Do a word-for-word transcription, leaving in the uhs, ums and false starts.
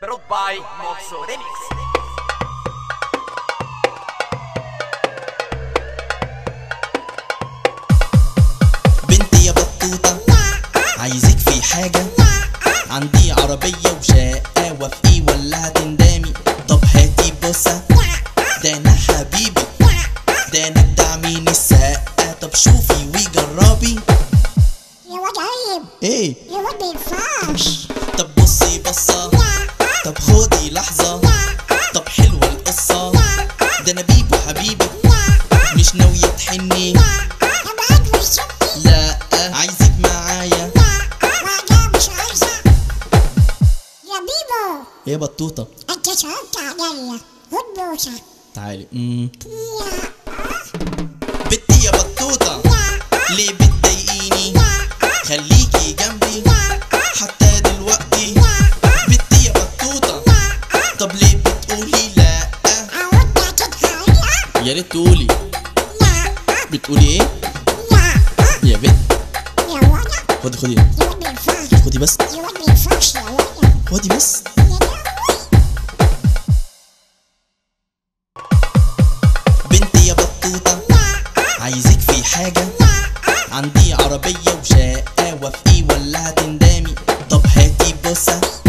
Brought by Moxo Remix. بنتي يا بطوطة عايزك في حاجة، عندي عربية وشقاوة في ايه ولا هتندمي؟ طب هاتي بوسة، ده انا حبيبي، ده انا بدعمين السقة. طب شوفي وجربي. يا واد عيب، ايه يا واد مينفعش. طب بصي بصة، طب خدي لحظة، طب حلوة القصة، ده انا بيبو حبيبي، مش ناوية تحني؟ ابعد وسيبني. لا عايزك معايا. وانا مش عايزة يا بيبو. يا بطوطة انت صعبت عليا، خد بوسة. تعالي. امم يا بنتي يا بطوطة ليه بتضايقيني؟ خليكي جنبي حتى دلوقتي. بنتي يا بطوطة طب ليه بتقولي لا؟ عودت تتهيأ. يا ريت تقولي. لا بتقولي ايه؟ لا يا بنت يا واد، خدي خدي يا واد مينفعش، خدي بس، يا واد مينفعش يا واد. خدي بس. يا لهوي. بنتي يا بطوطة عايزك في حاجة، عندي عربية وشقاوة في ايه ولا هتندمي؟ طب هاتي بوسة،